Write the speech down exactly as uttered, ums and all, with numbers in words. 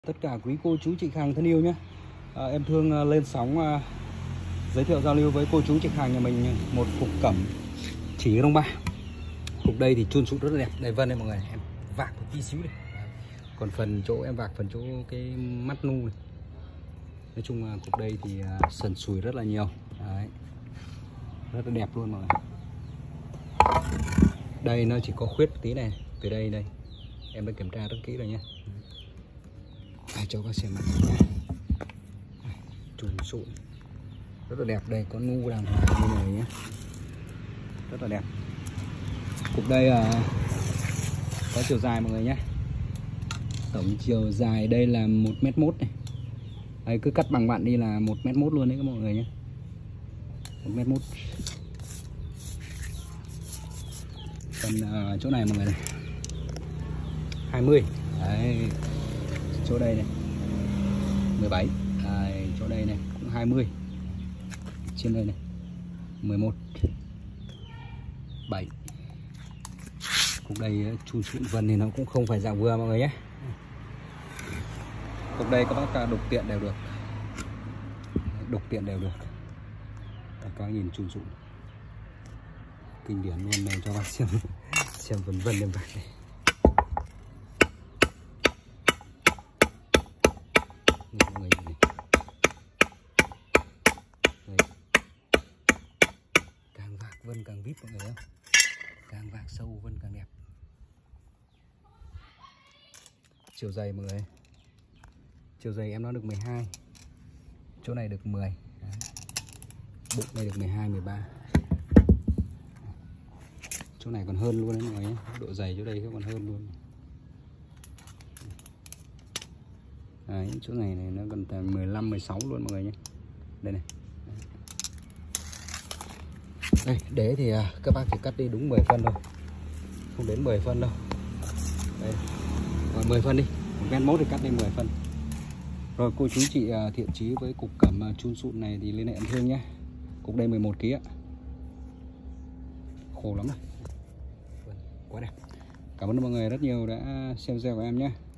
Tất cả quý cô chú chị hàng thân yêu nhé, à, em thương uh, lên sóng uh, giới thiệu giao lưu với cô chú chị hàng nhà mình một cục cẩm chỉ rông ba. Cục đây thì chun sụn rất là đẹp. Đây Vân đây mọi người, em vạc một tí xíu này. Còn phần chỗ em vạc phần chỗ cái mắt nu này. Nói chung là cục đây thì uh, sần sùi rất là nhiều. Đấy. Rất là đẹp luôn mọi người. Đây nó chỉ có khuyết tí này, từ đây đây em đã kiểm tra rất kỹ rồi nhé. À, cho các xem mặt chùm sụn rất là đẹp. Đây có nu đàng hoàng như này nhé, rất là đẹp. Cục đây là có chiều dài mọi người nhé, tổng chiều dài đây là một mét mốt này. Đây cứ cắt bằng bạn đi là một mét mốt luôn đấy các mọi người nhé, một mét mốt. Còn uh, chỗ này mọi người này hai mươi đấy, chỗ đây này mười bảy đấy, chỗ đây này cũng hai mươi, trên đây này mười một, bảy. Cục đây chun sụn vân thì nó cũng không phải dạng vừa mọi người nhé. Cục đây các bác đục tiện đều được, đục tiện đều được. Các bác nhìn chun sụn kinh điển luôn. Đây cho bác xem xem vân vân em vạc này. Mọi người nhìn này. Đây. Càng vạc vân càng vít mọi người không? Càng vạc sâu vân càng đẹp. Chiều dày mọi người, chiều dày em nó được mười hai, chỗ này được mười. Đấy. Bụng đây được mười hai, mười ba. Chỗ này còn hơn luôn đấy mọi người nhé. Độ dày chỗ đây còn hơn luôn. Đấy, chỗ này này nó còn tầm mười lăm, mười sáu luôn mọi người nhé. Đây này. Đây, đế thì các bác chỉ cắt đi đúng mười phân thôi, không đến mười phân đâu. Đây, rồi mười phân đi, một mét mốt thì cắt đi mười phân. Rồi cô chú chị thiện chí với cục cẩm chun sụn này thì liên hệ em thương nhé. Cục đây mười một ki lô gam ạ. Khổ lắm rồi, quá đẹp. Cảm ơn mọi người rất nhiều đã xem video của em nhé.